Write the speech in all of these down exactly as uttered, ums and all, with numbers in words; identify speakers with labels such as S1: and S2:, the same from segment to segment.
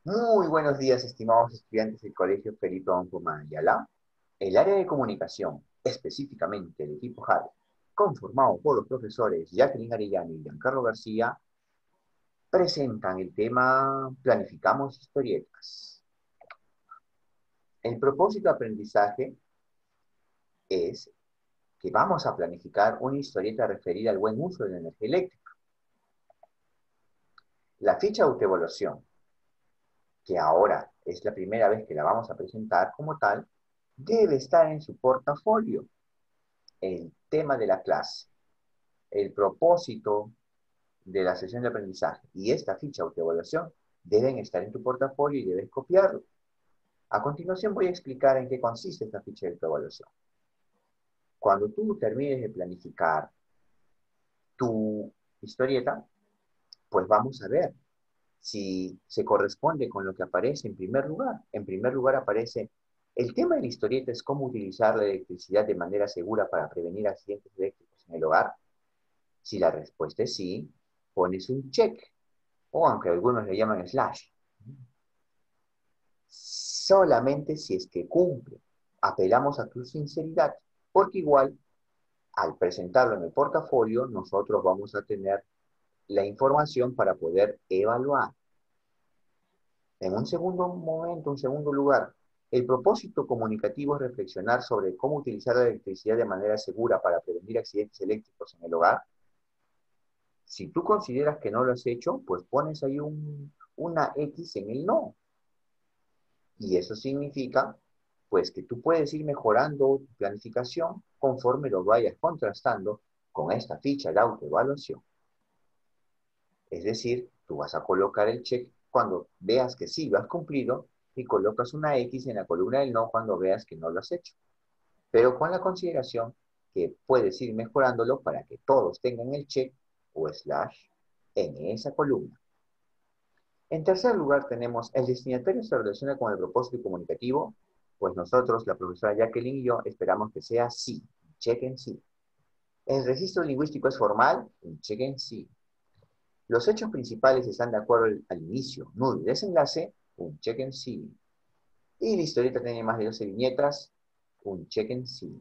S1: Muy buenos días, estimados estudiantes del Colegio Felipe Ampumá Ayala. El área de comunicación, específicamente el equipo J A D, conformado por los profesores Jacqueline Arellano y Giancarlo García, presentan el tema Planificamos historietas. El propósito de aprendizaje es que vamos a planificar una historieta referida al buen uso de la energía eléctrica. La ficha de autoevaluación, que ahora es la primera vez que la vamos a presentar como tal, debe estar en su portafolio. El tema de la clase, el propósito de la sesión de aprendizaje y esta ficha de autoevaluación deben estar en tu portafolio y debes copiarlo. A continuación voy a explicar en qué consiste esta ficha de autoevaluación. Cuando tú termines de planificar tu historieta, pues vamos a ver si se corresponde con lo que aparece en primer lugar. En primer lugar aparece, el tema de la historieta es cómo utilizar la electricidad de manera segura para prevenir accidentes eléctricos en el hogar. Si la respuesta es sí, pones un check, o aunque algunos le llaman slash. Solamente si es que cumple. Apelamos a tu sinceridad, porque igual, al presentarlo en el portafolio, nosotros vamos a tener la información para poder evaluar. En un segundo momento, un segundo lugar, el propósito comunicativo es reflexionar sobre cómo utilizar la electricidad de manera segura para prevenir accidentes eléctricos en el hogar. Si tú consideras que no lo has hecho, pues pones ahí un, una X en el no. Y eso significa, pues, que tú puedes ir mejorando tu planificación conforme lo vayas contrastando con esta ficha de autoevaluación. Es decir, tú vas a colocar el check cuando veas que sí lo has cumplido y colocas una X en la columna del no cuando veas que no lo has hecho. Pero con la consideración que puedes ir mejorándolo para que todos tengan el check o slash en esa columna. En tercer lugar tenemos el destinatario se relaciona con el propósito comunicativo, pues nosotros, la profesora Jacqueline y yo, esperamos que sea sí, check en sí. El registro lingüístico es formal, un check en sí. Los hechos principales están de acuerdo al, al inicio, nudo y desenlace, un check en sí. Y la historieta tiene más de doce viñetas, un check en sí.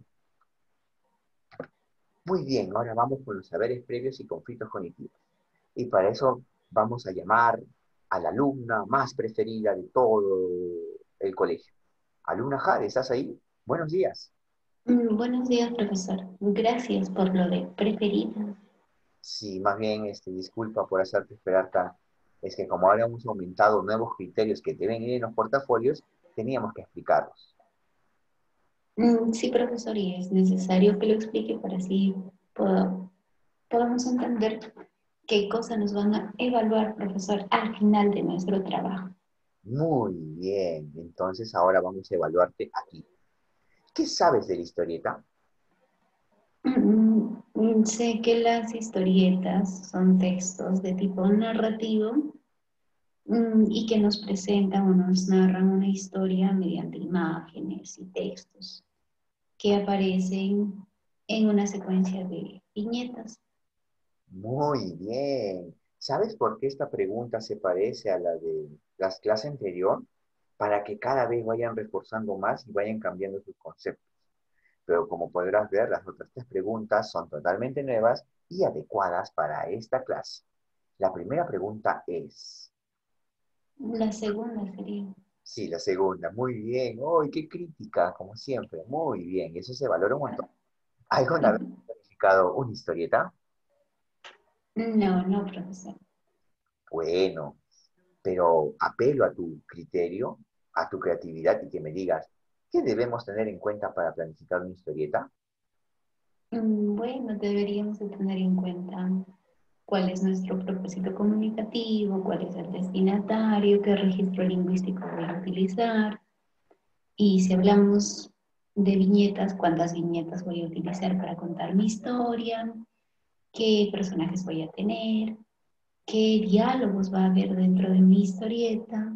S1: Muy bien, ahora vamos con los saberes previos y conflictos cognitivos. Y para eso vamos a llamar a la alumna más preferida de todo el colegio. Alumna Jade, ¿estás ahí? Buenos días.
S2: Mm, Buenos días, profesor. Gracias por lo de preferida.
S1: Sí, más bien, este, disculpa por hacerte esperar tanto. Es que como ahora hemos aumentado nuevos criterios que deben ir en los portafolios, teníamos que explicarlos.
S2: Mm, Sí, profesor, y es necesario que lo explique para así poda- podamos entender qué cosas nos van a evaluar, profesor, al final de nuestro trabajo.
S1: Muy bien, entonces ahora vamos a evaluarte aquí. ¿Qué sabes de la historieta?
S2: Mm, mm, Sé que las historietas son textos de tipo narrativo mm, y que nos presentan o nos narran una historia mediante imágenes y textos que aparecen en una secuencia de viñetas.
S1: Muy bien. ¿Sabes por qué esta pregunta se parece a la de las clases anterior? Para que cada vez vayan reforzando más y vayan cambiando sus conceptos. Pero como podrás ver, las otras tres preguntas son totalmente nuevas y adecuadas para esta clase. La primera pregunta es,
S2: La segunda sería,
S1: sí, la segunda, muy bien, ¡uy, qué crítica! Como siempre, muy bien, eso se valora un montón. ¿Alguna vez
S2: ujú.
S1: has planificado una historieta?
S2: No, no, profesor.
S1: Bueno, pero apelo a tu criterio, a tu creatividad y que me digas, ¿qué debemos tener en cuenta para planificar una historieta?
S2: Mm, Bueno, deberíamos de tener en cuenta cuál es nuestro propósito comunicativo, cuál es el destinatario, qué registro lingüístico voy a utilizar. Y si hablamos de viñetas, cuántas viñetas voy a utilizar para contar mi historia, qué personajes voy a tener, qué diálogos va a haber dentro de mi historieta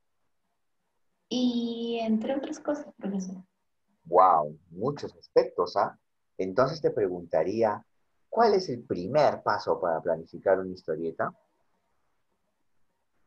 S2: y entre otras cosas, profesor.
S1: ¡Wow! Muchos aspectos, ¿ah? Entonces te preguntaría, ¿cuál es el primer paso para planificar una historieta?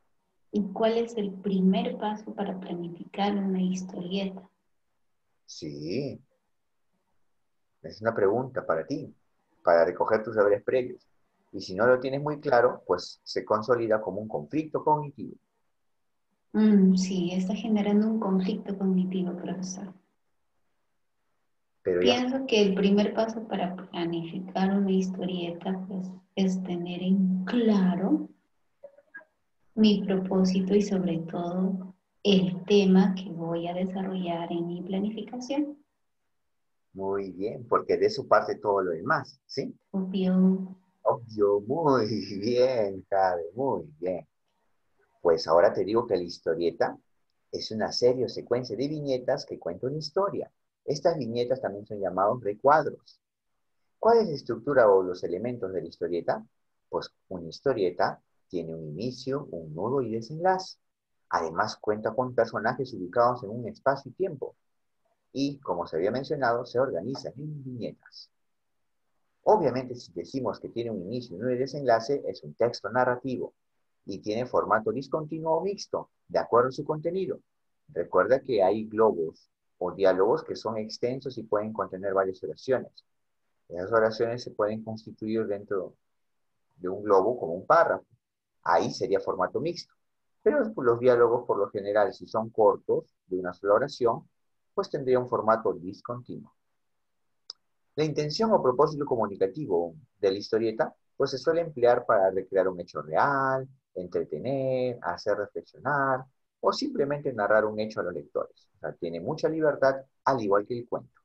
S2: ¿Y cuál es el primer paso para planificar una historieta?
S1: Sí, es una pregunta para ti, para recoger tus saberes previos. Y si no lo tienes muy claro, pues se consolida como un conflicto cognitivo.
S2: Mm, sí, está generando un conflicto cognitivo, profesor.
S1: Pero ya,
S2: Pienso que el primer paso para planificar una historieta, pues, es tener en claro mi propósito y sobre todo el tema que voy a desarrollar en mi planificación.
S1: muy bien, porque de eso parte todo lo demás, ¿sí?
S2: Obvio.
S1: Obvio, muy bien, Jade, muy bien. Pues ahora te digo que la historieta es una serie o secuencia de viñetas que cuenta una historia. Estas viñetas también son llamados recuadros. ¿Cuál es la estructura o los elementos de la historieta? Pues una historieta tiene un inicio, un nudo y desenlace. Además cuenta con personajes ubicados en un espacio y tiempo. Y, como se había mencionado, se organiza en viñetas. Obviamente, si decimos que tiene un inicio y un desenlace, es un texto narrativo y tiene formato discontinuo o mixto, de acuerdo a su contenido. Recuerda que hay globos o diálogos que son extensos y pueden contener varias oraciones. Esas oraciones se pueden constituir dentro de un globo como un párrafo. Ahí sería formato mixto. Pero los diálogos, por lo general, si son cortos, de una sola oración, pues tendría un formato discontinuo. La intención o propósito comunicativo de la historieta, pues se suele emplear para recrear un hecho real, entretener, hacer reflexionar o simplemente narrar un hecho a los lectores. O sea, tiene mucha libertad, al igual que el cuento.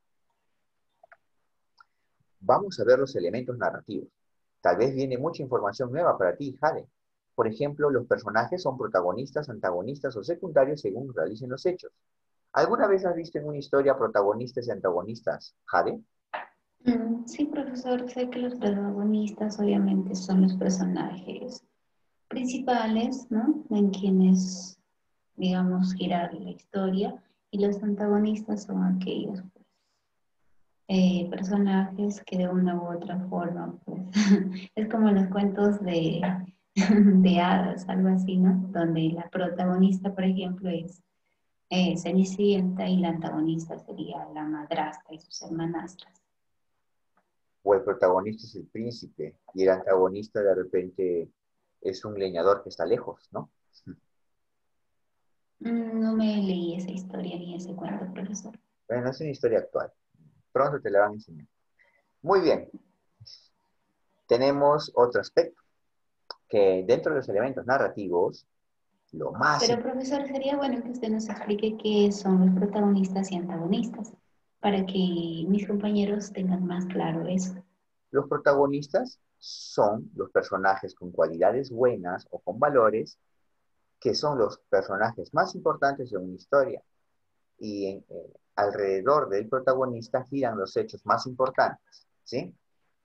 S1: Vamos a ver los elementos narrativos. Tal vez viene mucha información nueva para ti, Jade. Por ejemplo, los personajes son protagonistas, antagonistas o secundarios según realicen los hechos. ¿Alguna vez has visto en una historia protagonistas y antagonistas, Jade?
S2: Mm, sí, profesor, sé que los protagonistas obviamente son los personajes principales, ¿no? En quienes, digamos, girar la historia, y los antagonistas son aquellos, pues, eh, personajes que de una u otra forma, pues, es como los cuentos de, de hadas, algo así, ¿no? Donde la protagonista, por ejemplo, es eh, Cenicienta y la antagonista sería la madrastra y sus hermanastras.
S1: O el protagonista es el príncipe y el antagonista de repente es un leñador que está lejos, ¿no?
S2: Mm, no me leí esa historia ni ese cuento, profesor.
S1: Bueno, es una historia actual. Pronto te la van a enseñar. Muy bien, tenemos otro aspecto, que dentro de los elementos narrativos, lo más...
S2: Pero, profesor, sería bueno que usted nos explique qué son los protagonistas y antagonistas, para que mis compañeros tengan más claro eso.
S1: Los protagonistas son los personajes con cualidades buenas o con valores, que son los personajes más importantes de una historia. Y en, eh, alrededor del protagonista giran los hechos más importantes, ¿sí?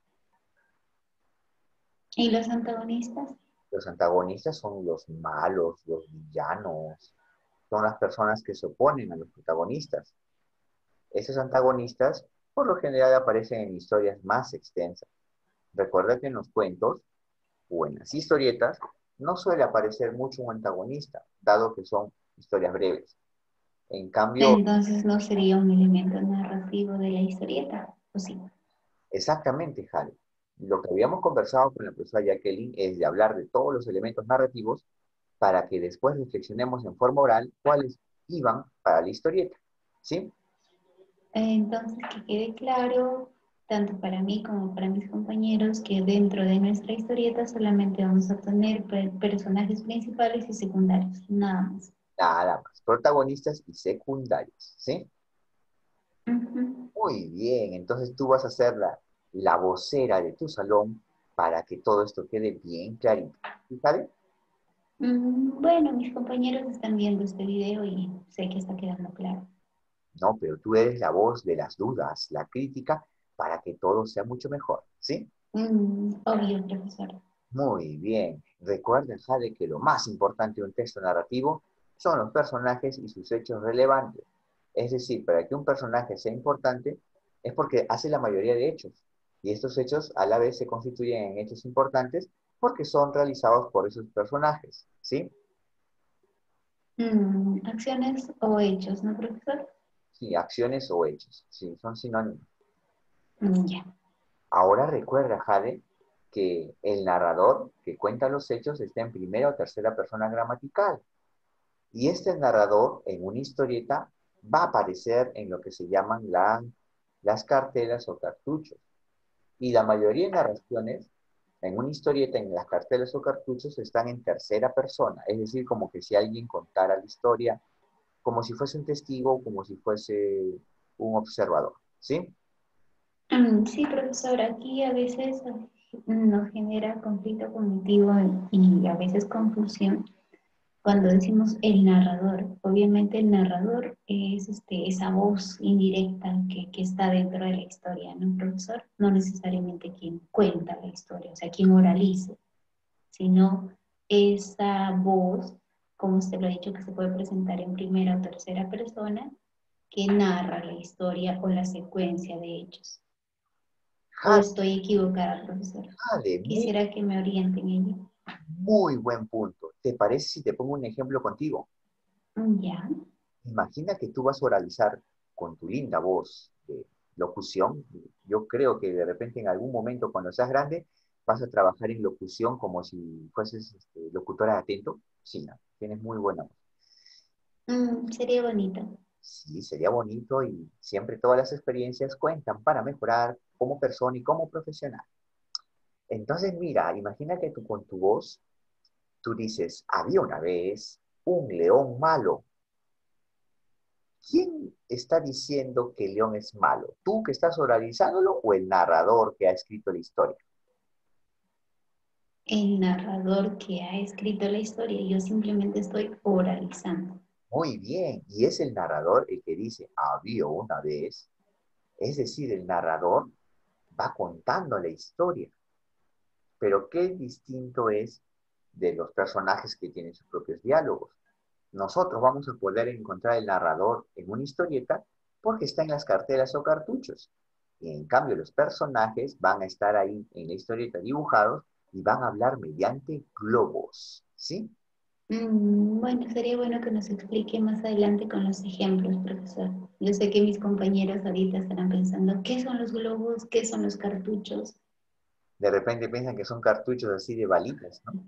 S2: ¿Y los antagonistas?
S1: Los antagonistas son los malos, los villanos, son las personas que se oponen a los protagonistas. Esos antagonistas, por lo general, aparecen en historias más extensas. Recuerda que en los cuentos o en las historietas no suele aparecer mucho un antagonista, dado que son historias breves. En cambio,
S2: Entonces no sería un elemento narrativo de la historieta, ¿o sí?
S1: exactamente, Jale, lo que habíamos conversado con la profesora Jacqueline es de hablar de todos los elementos narrativos para que después reflexionemos en forma oral cuáles iban para la historieta, ¿sí?
S2: Entonces, que quede claro, tanto para mí como para mis compañeros, que dentro de nuestra historieta solamente vamos a tener per- personajes principales y secundarios, nada más.
S1: Nada más, protagonistas y secundarios, ¿sí?
S2: Ujú.
S1: Muy bien, entonces tú vas a ser la, la vocera de tu salón para que todo esto quede bien clarito. ¿Sale?
S2: Mm, bueno, mis compañeros están viendo este video y sé que está quedando claro.
S1: No, pero tú eres la voz de las dudas, la crítica, para que todo sea mucho mejor, ¿sí?
S2: Mm, obvio, profesor.
S1: Muy bien. Recuerden, Jade, que lo más importante de un texto narrativo son los personajes y sus hechos relevantes. Es decir, para que un personaje sea importante es porque hace la mayoría de hechos. Y estos hechos a la vez se constituyen en hechos importantes porque son realizados por esos personajes, ¿sí?
S2: Mm, acciones o hechos, ¿no, profesor?
S1: Sí, acciones o hechos. Sí, son sinónimos.
S2: Mm, ya.
S1: Ahora recuerda, Jade, que el narrador que cuenta los hechos está en primera o tercera persona gramatical. Y este narrador en una historieta va a aparecer en lo que se llaman la- las cartelas o cartuchos. Y la mayoría de narraciones en una historieta, en las cartelas o cartuchos, están en tercera persona. Es decir, como que si alguien contara la historia, como si fuese un testigo, como si fuese un observador. ¿Sí?
S2: Mm, sí, profesor, aquí a veces nos genera conflicto cognitivo y a veces confusión cuando decimos el narrador. Obviamente el narrador es este, esa voz indirecta que, que está dentro de la historia, ¿no, profesor? No necesariamente quien cuenta la historia, o sea, quien oraliza, sino esa voz, como usted lo ha dicho, que se puede presentar en primera o tercera persona, que narra la historia o la secuencia de hechos. ¿O
S1: Jade,
S2: estoy equivocada, profesor?
S1: Jade, muy,
S2: Quisiera que me orienten en ello.
S1: muy buen punto. ¿Te parece si te pongo un ejemplo contigo?
S2: Ya.
S1: Imagina que tú vas a oralizar con tu linda voz de locución. Yo creo que de repente en algún momento cuando seas grande vas a trabajar en locución como si fueses este, locutora de atento. Sí, ¿no? Tienes muy buena voz.
S2: Mm, sería bonito.
S1: Sí, sería bonito y siempre todas las experiencias cuentan para mejorar como persona y como profesional. Entonces, mira, imagina que tú con tu voz, tú dices, había una vez un león malo. ¿Quién está diciendo que el león es malo? ¿Tú que estás oralizándolo o el narrador que ha escrito la historia?
S2: El narrador que ha escrito la historia, yo simplemente estoy oralizando.
S1: Muy bien, y es el narrador el que dice, había una vez. Es decir, el narrador va contando la historia. Pero qué distinto es de los personajes que tienen sus propios diálogos. Nosotros vamos a poder encontrar el narrador en una historieta porque está en las cartelas o cartuchos. Y en cambio los personajes van a estar ahí en la historieta dibujados y van a hablar mediante globos. ¿Sí?
S2: Mm, bueno, sería bueno que nos explique más adelante con los ejemplos, profesor. Yo sé que mis compañeros ahorita estarán pensando, ¿qué son los globos? ¿Qué son los cartuchos?
S1: De repente piensan que son cartuchos así de balitas, ¿no?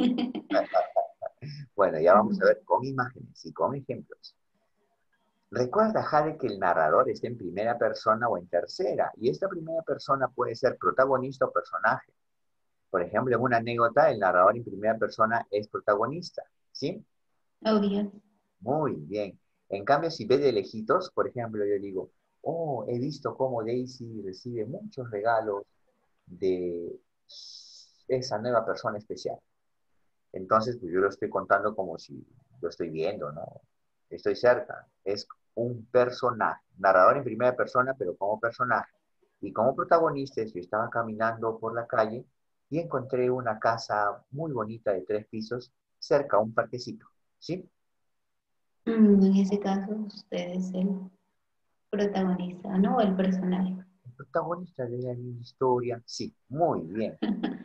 S1: Bueno, ya vamos a ver con imágenes y con ejemplos. Recuerda, Jade, que el narrador está en primera persona o en tercera, y esta primera persona puede ser protagonista o personaje. Por ejemplo, en una anécdota, el narrador en primera persona es protagonista, ¿sí?
S2: Obvio.
S1: Muy bien. En cambio, si ves de lejitos, por ejemplo, yo digo, oh, he visto cómo Daisy recibe muchos regalos de esa nueva persona especial. Entonces, pues yo lo estoy contando como si lo estoy viendo, ¿no? Estoy cerca. Es un personaje, narrador en primera persona, pero como personaje. Y como protagonista, yo estaba caminando por la calle y encontré una casa muy bonita de tres pisos cerca a un parquecito, ¿sí?
S2: Mm, en ese caso, usted es el protagonista, ¿no? O el personaje.
S1: El protagonista de la historia, sí, muy bien.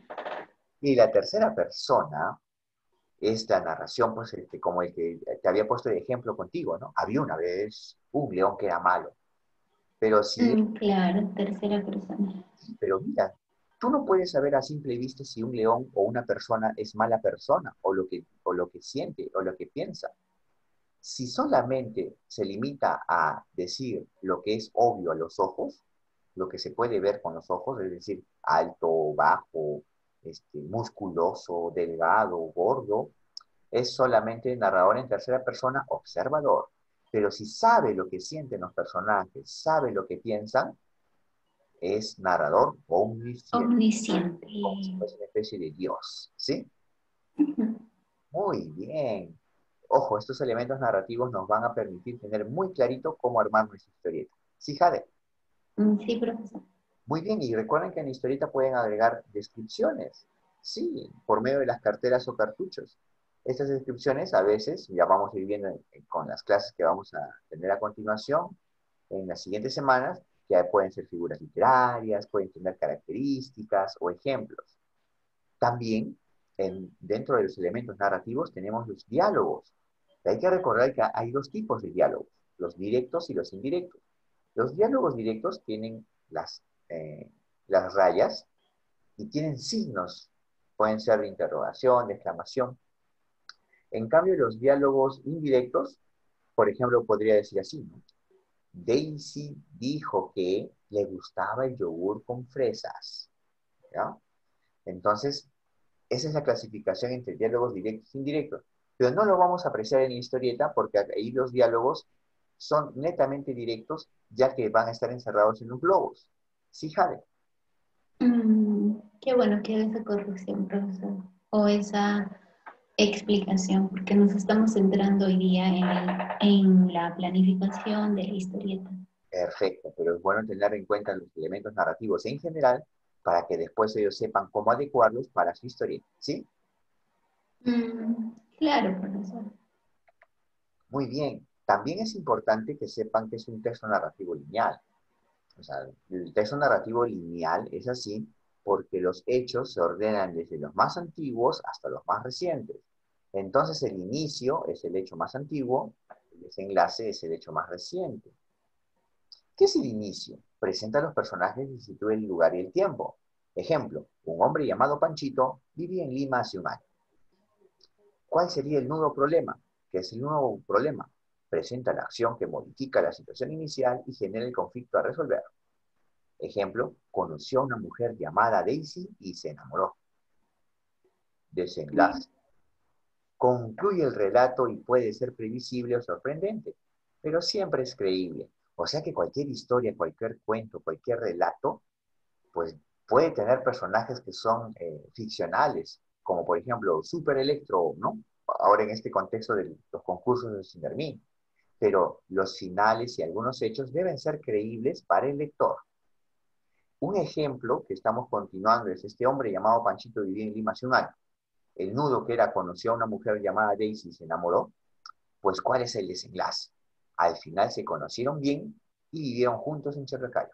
S1: Y la tercera persona es la narración, pues, este, como el que te había puesto de ejemplo contigo, ¿no? Había una vez un león que era malo, pero si,
S2: Mm, claro, tercera persona.
S1: pero mira, tú no puedes saber a simple vista si un león o una persona es mala persona, o lo que, o lo que siente, o lo que piensa. Si solamente se limita a decir lo que es obvio a los ojos, lo que se puede ver con los ojos, es decir, alto, bajo, este, musculoso, delgado, gordo, es solamente narrador en tercera persona, observador. Pero si sabe lo que sienten los personajes, sabe lo que piensan, es narrador omnisciente,
S2: Omnisciente.
S1: como si fuese una especie de Dios. ¿Sí?
S2: Ujú.
S1: Muy bien. Ojo, estos elementos narrativos nos van a permitir tener muy clarito cómo armar nuestra historieta. ¿Sí, Jade?
S2: Mm, sí, profesor.
S1: Muy bien, y recuerden que en la historieta pueden agregar descripciones, sí, por medio de las carteras o cartuchos. Estas descripciones a veces, ya vamos a ir viendo en- en- con las clases que vamos a tener a continuación, en las siguientes semanas, que pueden ser figuras literarias, pueden tener características o ejemplos. También, en- dentro de los elementos narrativos, tenemos los diálogos. Hay que recordar que hay dos tipos de diálogos, los directos y los indirectos. Los diálogos directos tienen las, eh, las rayas y tienen signos, pueden ser de interrogación, de exclamación. En cambio, los diálogos indirectos, por ejemplo, podría decir así, ¿no? Daisy dijo que le gustaba el yogur con fresas, ¿ya? Entonces, esa es la clasificación entre diálogos directos e indirectos. Pero no lo vamos a apreciar en la historieta porque ahí los diálogos son netamente directos, ya que van a estar encerrados en los globos. ¿Sí, Jade?
S2: Mm, qué bueno que haga esa corrección, profesor, o esa explicación, porque nos estamos centrando hoy día en, el- en la planificación de la historieta.
S1: Perfecto, pero es bueno tener en cuenta los elementos narrativos en general para que después ellos sepan cómo adecuarlos para su historieta. ¿Sí?
S2: Mm, claro, profesor.
S1: Muy bien. También es importante que sepan que es un texto narrativo lineal. O sea, el texto narrativo lineal es así porque los hechos se ordenan desde los más antiguos hasta los más recientes. Entonces el inicio es el hecho más antiguo, el desenlace es el hecho más reciente. ¿Qué es el inicio? Presenta a los personajes y sitúa el lugar y el tiempo. Ejemplo, un hombre llamado Panchito vivía en Lima hace un año. ¿Cuál sería el nudo problema? ¿Qué es el nuevo problema? Presenta la acción que modifica la situación inicial y genera el conflicto a resolver. Ejemplo, conoció a una mujer llamada Daisy y se enamoró.
S2: Mm,
S1: Desenlace. Concluye el relato y puede ser previsible o sorprendente, pero siempre es creíble. O sea que cualquier historia, cualquier cuento, cualquier relato, pues puede tener personajes que son eh, ficcionales, como por ejemplo Super Electro, ¿no? Ahora en este contexto de los concursos de Sindermín. Pero los finales y algunos hechos deben ser creíbles para el lector. Un ejemplo que estamos continuando es este hombre llamado Panchito vivía en Lima hace un año. El nudo que era conoció a una mujer llamada Daisy y se enamoró. Pues ¿cuál es el desenlace? Al final se conocieron bien y vivieron juntos en Chirracay.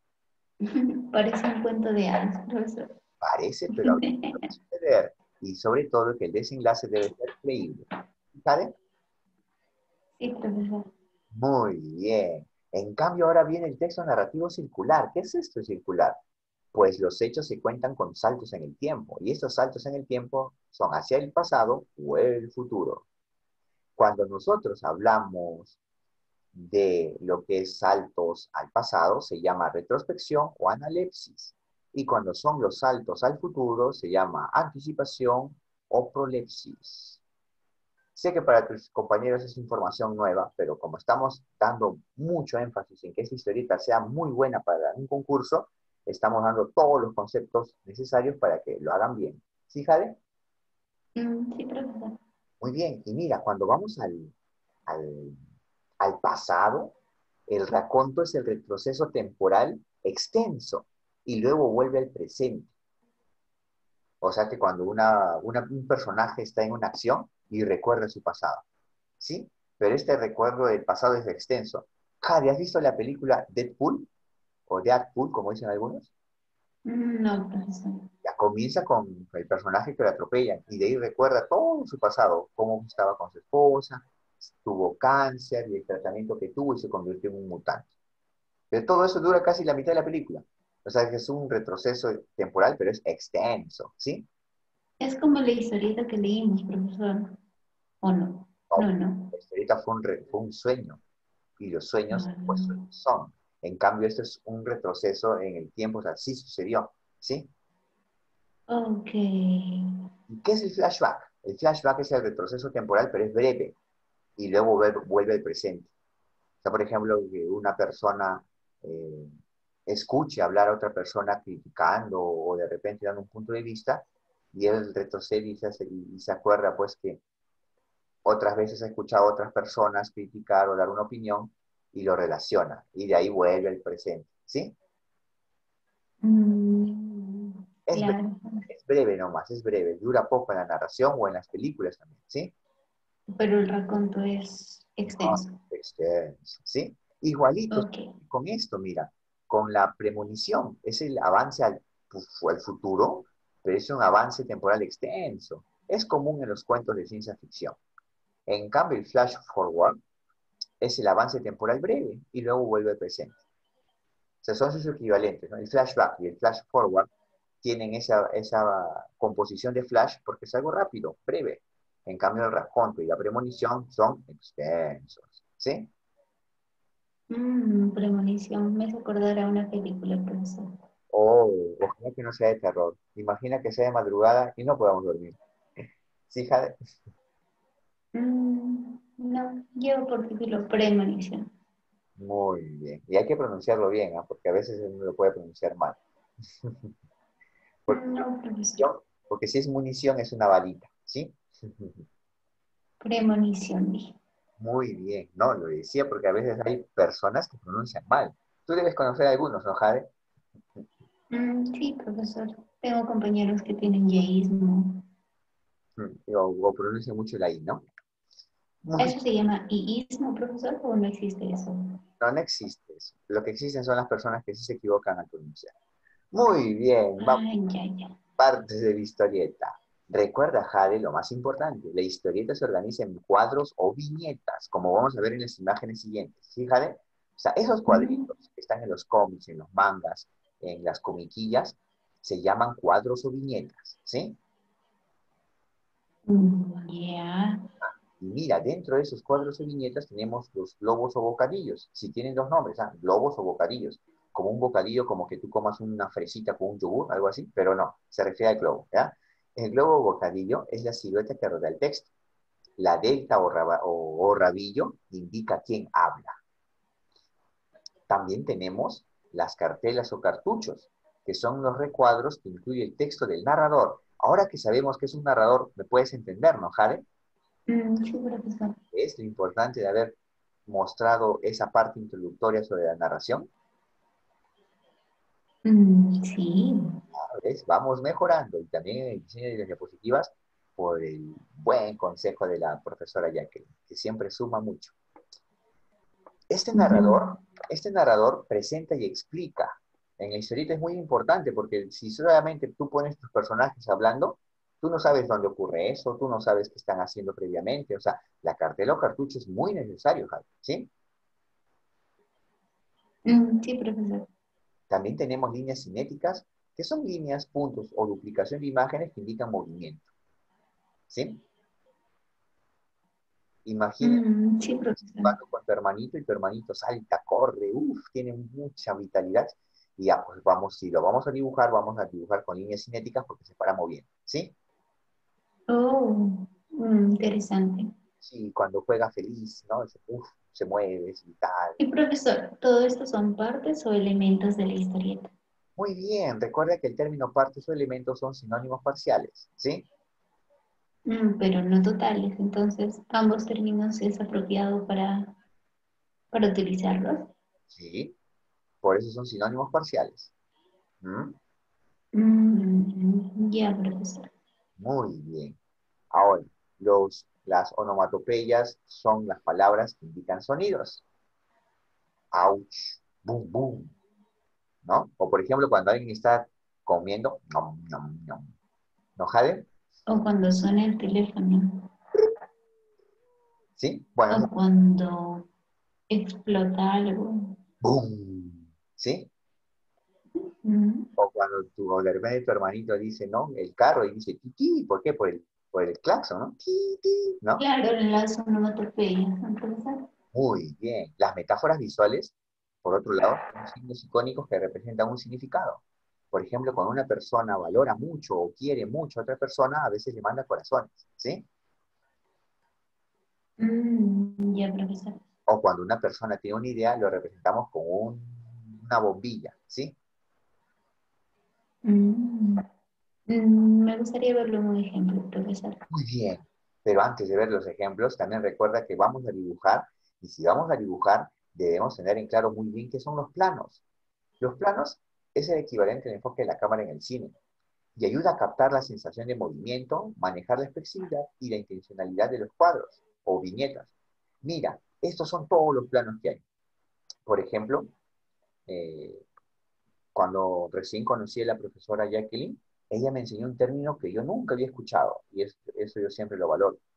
S2: parece un cuento de hadas, profesor.
S1: Parece, pero no va a suceder. Y sobre todo que el desenlace debe ser creíble. ¿Sabe?
S2: Sí, profesor.
S1: Muy bien. En cambio, ahora viene el texto narrativo circular. ¿Qué es esto circular? Pues los hechos se cuentan con saltos en el tiempo, y estos saltos en el tiempo son hacia el pasado o el futuro. Cuando nosotros hablamos de lo que es saltos al pasado, se llama retrospección o analepsis. Y cuando son los saltos al futuro, se llama anticipación o prolepsis. Sé que para tus compañeros es información nueva, pero como estamos dando mucho énfasis en que esta historieta sea muy buena para un concurso, estamos dando todos los conceptos necesarios para que lo hagan bien. ¿Sí, Jade?
S2: Mm, sí, profesor.
S1: Muy bien. Y mira, cuando vamos al, al, al pasado, el raconto es el retroceso temporal extenso y luego vuelve al presente. O sea que cuando una, una, un personaje está en una acción y recuerda su pasado. ¿Sí? Pero este recuerdo del pasado es extenso. Javi, ¿has visto la película Deadpool? O Deadpool, como dicen algunos.
S2: Mm, no, profesor.
S1: Ya comienza con el personaje que lo atropellan y de ahí recuerda todo su pasado, cómo estaba con su esposa, tuvo cáncer y el tratamiento que tuvo y se convirtió en un mutante. Pero todo eso dura casi la mitad de la película. O sea que es un retroceso temporal, pero es extenso, ¿sí?
S2: Es como la historieta que leímos, profesor. ¿O no?
S1: No,
S2: No, no.
S1: la historieta fue un, re- fue un sueño y los sueños, pues
S2: Ah,
S1: sueños son. En cambio, esto es un retroceso en el tiempo, o sea, sí sucedió, ¿sí?
S2: ok.
S1: ¿Y qué es el flashback? El flashback es el retroceso temporal, pero es breve y luego vuelve, vuelve al presente. O sea, por ejemplo, que una persona eh, escuche hablar a otra persona criticando o de repente dando un punto de vista y él retrocede y se, hace- y se acuerda pues que otras veces ha escuchado a otras personas criticar o dar una opinión y lo relaciona y de ahí vuelve al presente, ¿sí?
S2: Mm,
S1: Es breve,
S2: claro.
S1: es breve nomás, es breve, dura poco en la narración o en las películas también, ¿sí?
S2: Pero el raconto es
S1: No,
S2: extenso.
S1: extenso, ¿sí? Igualitos
S2: Ok.
S1: con esto, mira, con la premonición, es el avance al, fu- al futuro, pero es un avance temporal extenso. Es común en los cuentos de ciencia ficción. En cambio, el flash forward es el avance temporal breve y luego vuelve al presente. O sea, son sus equivalentes, ¿no? El flashback y el flash forward tienen esa, esa composición de flash porque es algo rápido, breve. En cambio, el raconto y la premonición son extensos, ¿sí?
S2: Mm, premonición, me hace acordar a una película, profesor.
S1: Oh, ojalá que no sea de terror. Imagina que sea de madrugada y no podamos dormir. ¿Sí, Jade?
S2: Mm, no, yo por título premonición.
S1: Muy bien. Y hay que pronunciarlo bien, ¿ah? Porque a veces uno lo puede pronunciar mal. Porque,
S2: No, profesor.
S1: munición- porque si es munición es una balita, ¿sí?
S2: Premonición, dije.
S1: Muy bien, no, lo decía porque a veces hay personas que pronuncian mal. Tú debes conocer a algunos, ¿no, Jade?
S2: Mm, sí, profesor. Tengo compañeros que tienen yeísmo.
S1: Mm, O, o pronuncian mucho la I, ¿no? Muy,
S2: ¿Eso se llama iísmo, profesor, o no existe eso?
S1: no, no existe eso. Lo que existen son las personas que sí se equivocan al pronunciar. Muy bien, vamos
S2: Ay, ya, ya.
S1: a partes de la historieta. Recuerda, Jade, lo más importante, la historieta se organiza en cuadros o viñetas, como vamos a ver en las imágenes siguientes. ¿Sí, Jade? O sea, esos
S2: Mm,
S1: cuadritos que están en los cómics, en los mangas, en las comiquillas, se llaman cuadros o viñetas, ¿sí?
S2: mm, ya.
S1: Y mira, dentro de esos cuadros o viñetas tenemos los globos o bocadillos. Si tienen dos nombres, ¿ah? Globos o bocadillos. Como un bocadillo, como que tú comas una fresita con un yogur, algo así, pero no, se refiere al globo, ¿ya? El globo o bocadillo es la silueta que rodea el texto. La delta o, raba, o, o rabillo indica quién habla. También tenemos las cartelas o cartuchos, que son los recuadros que incluye el texto del narrador. Ahora que sabemos que es un narrador, ¿me puedes entender, no, Jade?
S2: Mm, sí, profesor.
S1: Es lo importante de haber mostrado esa parte introductoria sobre la narración.
S2: Mm, sí.
S1: ¿Ves? Vamos mejorando y también en el diseño de las diapositivas por el buen consejo de la profesora Jacqueline, que siempre suma mucho. Este narrador,
S2: Ujú.
S1: este narrador presenta y explica. En la historieta es muy importante porque si solamente tú pones tus personajes hablando, tú no sabes dónde ocurre eso, tú no sabes qué están haciendo previamente. O sea, la cartela o cartucho es muy necesario, Javi, ¿sí?
S2: Mm, sí, profesor.
S1: También tenemos líneas cinéticas, que son líneas, puntos o duplicación de imágenes que indican movimiento. ¿Sí? Imagínate
S2: Mm, sí, profesor.
S1: jugando con tu hermanito y tu hermanito salta, corre, uff, tiene mucha vitalidad. Y ya, pues vamos, si lo vamos a dibujar, vamos a dibujar con líneas cinéticas porque se para moviendo. ¿Sí?
S2: Oh, mm, interesante.
S1: Sí, cuando juega feliz, ¿no? Uf, se mueve, es vital.
S2: Y profesor, ¿todo esto son partes o elementos de la historieta?
S1: Muy bien, recuerda que el término partes o elementos son sinónimos parciales. ¿Sí?
S2: Mm, pero no totales, entonces ambos términos es apropiado para, para utilizarlos.
S1: Sí, por eso son sinónimos parciales. ¿Mm?
S2: Mm, ya, profesor.
S1: Muy bien. Ahora, los, las onomatopeyas son las palabras que indican sonidos. Ouch, boom, boom, ¿no? O por ejemplo, cuando alguien está comiendo, nom, nom, nom. ¿No, Jade?
S2: O cuando suena el teléfono,
S1: ¿Sí? Bueno,
S2: o cuando explota algo.
S1: boom, ¿sí?
S2: Mm,
S1: O cuando tu, o de repente tu hermanito dice, ¿no? El carro y dice, ti, ti, ¿por qué? Por el, por el claxon, ¿no? Ti, ti, ¿no?
S2: claro, las onomatopeyas, ¿no, profesor?
S1: Muy bien. Las metáforas visuales, por otro lado, son signos icónicos que representan un significado. Por ejemplo, cuando una persona valora mucho o quiere mucho a otra persona, a veces le manda corazones, ¿sí?
S2: Mm, ya, profesor.
S1: O cuando una persona tiene una idea, lo representamos con un- una bombilla, ¿sí?
S2: Mm, mm, me gustaría verlo en un ejemplo, profesor.
S1: Muy bien. Pero antes de ver los ejemplos, también recuerda que vamos a dibujar, y si vamos a dibujar, debemos tener en claro muy bien qué son los planos. Los planos es el equivalente al enfoque de la cámara en el cine y ayuda a captar la sensación de movimiento, manejar la expresividad y la intencionalidad de los cuadros o viñetas. Mira, estos son todos los planos que hay. Por ejemplo, eh, cuando recién conocí a la profesora Jacqueline, ella me enseñó un término que yo nunca había escuchado y es, eso yo siempre lo valoro.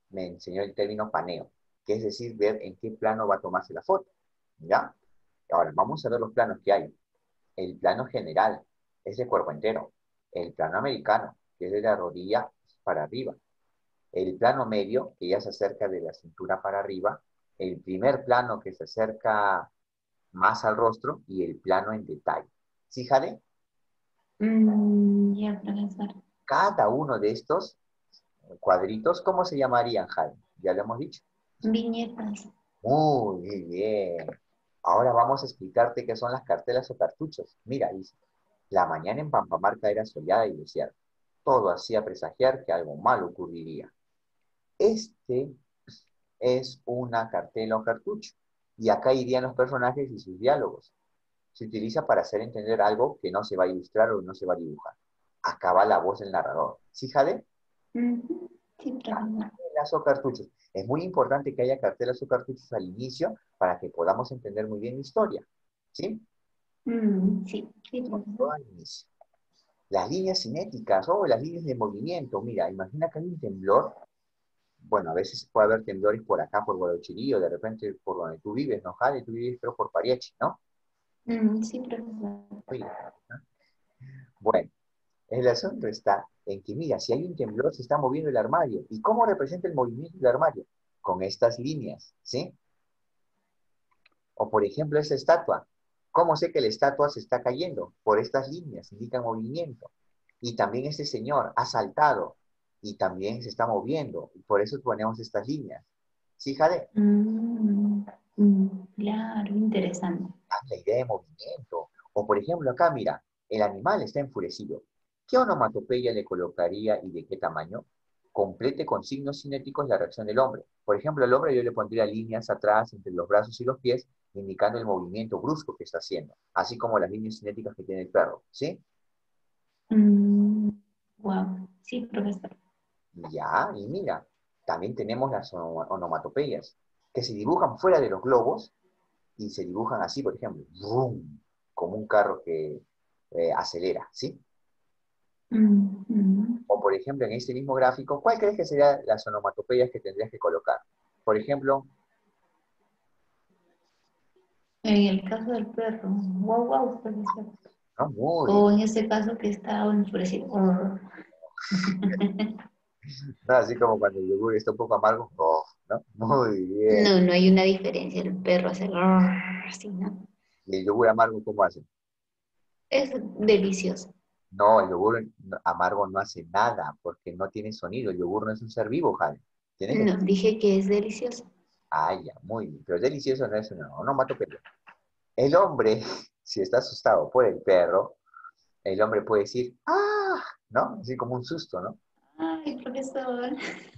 S1: me enseñó el término paneo, que es decir, ver en qué plano va a tomarse la foto, ¿ya? Ahora, vamos a ver los planos que hay. El plano general es de cuerpo entero. El plano americano, que es de la rodilla para arriba. El plano medio, que ya se acerca de la cintura para arriba. El primer plano, que se acerca más al rostro. Y el plano en detalle. ¿Sí, Jade?
S2: Mm, ya, profesor.
S1: Cada uno de estos cuadritos, ¿cómo se llamarían, Jade? Ya lo hemos dicho.
S2: Viñetas.
S1: Muy bien. Ahora vamos a explicarte qué son las cartelas o cartuchos. Mira, dice, la mañana en Pampamarca era soleada y desierta. Todo hacía presagiar que algo malo ocurriría. Este es una cartela o cartucho. Y acá irían los personajes y sus diálogos. Se utiliza para hacer entender algo que no se va a ilustrar o no se va a dibujar. Acá va la voz del narrador. ¿Sí, Jade?
S2: Ujú. Sí, profesor.
S1: Cartelas o cartuchos. Es muy importante que haya cartelas o cartuchos al inicio para que podamos entender muy bien la historia. ¿Sí?
S2: Mm, sí, sí,
S1: Sobre
S2: profesor.
S1: todo al inicio. Las líneas cinéticas o las líneas de movimiento. Mira, imagina que hay un temblor. Bueno, a veces puede haber temblores por acá, por Guadalquivir, o de repente por donde tú vives, ¿no, Jale? Tú vives, pero por Pariachi, ¿no?
S2: Mm, sí, profesor.
S1: Oye, ¿no? Bueno, el asunto está en que, mira, si hay un temblor, se está moviendo el armario. ¿Y cómo representa el movimiento del armario? Con estas líneas, ¿sí? O, por ejemplo, esa estatua. ¿Cómo sé que la estatua se está cayendo? Por estas líneas, indican movimiento. Y también este señor ha saltado y también se está moviendo. Y por eso ponemos estas líneas. ¿Sí, Jade?
S2: Mm, mm, claro, interesante.
S1: Ah, la idea de movimiento. O, por ejemplo, acá, mira, el animal está enfurecido. ¿Qué onomatopeya le colocaría y de qué tamaño? Complete con signos cinéticos la reacción del hombre. Por ejemplo, al hombre yo le pondría líneas atrás entre los brazos y los pies, indicando el movimiento brusco que está haciendo, así como las líneas cinéticas que tiene el perro, ¿sí?
S2: Mm, wow. Sí, profesor.
S1: Ya, y mira, también tenemos las ono- onomatopeyas, que se dibujan fuera de los globos y se dibujan así, por ejemplo, ¡vrum! Como un carro que eh, acelera, ¿sí?
S2: Mm, mm.
S1: O por ejemplo, en este mismo gráfico, ¿cuál crees que serían las onomatopeyas que tendrías que colocar? Por ejemplo,
S2: En el caso del perro, wow, wow, profesor.
S1: ¿no? Muy,
S2: O en este caso que está enfurecido. Oh.
S1: ¿no? Así como cuando el yogur está un poco amargo, ¡oh! ¿No? Muy bien.
S2: No, no hay una diferencia. El perro hace así, ¿no?
S1: ¿Y el yogur amargo cómo hace?
S2: Es delicioso.
S1: No, el yogur amargo no hace nada porque no tiene sonido. El yogur no es un ser vivo, Jale. Tienes que...
S2: No, dije que es delicioso.
S1: Ah, ya, muy bien. Pero delicioso no es una onomatopeya. El hombre, si está asustado por el perro, el hombre puede decir, ¡ah! ¿No? Así como un susto, ¿no?
S2: Ay, profesor.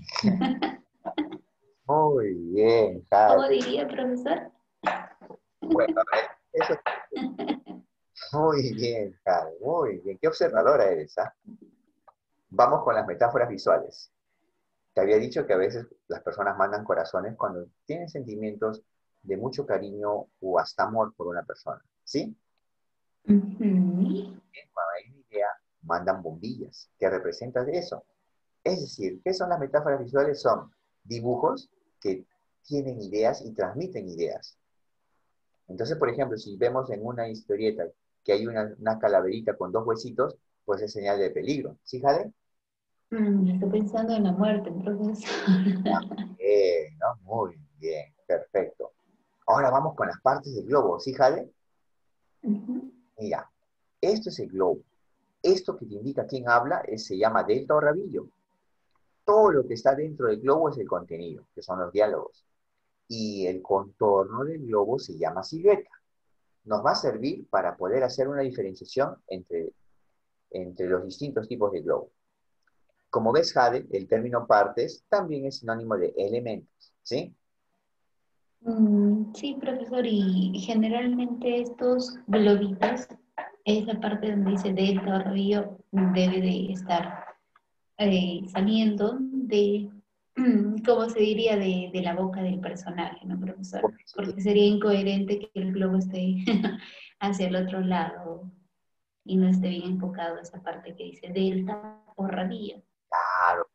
S1: Muy bien, Jale.
S2: ¿Cómo diría, profesor?
S1: Bueno, eso muy bien, Jale, muy bien. Qué observadora eres, ¿ah? Vamos con las metáforas visuales. Te había dicho que a veces las personas mandan corazones cuando tienen sentimientos de mucho cariño o hasta amor por una persona, ¿sí?
S2: Ujú.
S1: Cuando hay una idea, mandan bombillas que representan eso. Es decir, ¿qué son las metáforas visuales? Son dibujos que tienen ideas y transmiten ideas. Entonces, por ejemplo, si vemos en una historieta que hay una, una calaverita con dos huesitos, pues es señal de peligro. ¿Sí, Jade?
S2: Mm, estoy pensando en la muerte, profesor.
S1: Bien, ¿no? Muy bien, perfecto. Ahora vamos con las partes del globo, ¿sí, Jade?
S2: Ujú.
S1: Mira, esto es el globo. Esto que te indica quién habla es- se llama delta o rabillo. Todo lo que está dentro del globo es el contenido, que son los diálogos. Y el contorno del globo se llama silueta. Nos va a servir para poder hacer una diferenciación entre, entre los distintos tipos de globo. Como ves, Jade, el término partes también es sinónimo de elementos, ¿sí?
S2: Mm, sí, profesor, y generalmente estos globitos, esa parte donde dice delta o rabillo, debe de estar eh, saliendo de, mm, ¿cómo se diría?, de, de la boca del personaje, ¿no,
S1: Por
S2: profesor?
S1: eso te-
S2: Porque sería incoherente que el globo esté hacia el otro lado y no esté bien enfocado esa parte que dice delta o rabillo.
S1: Claro,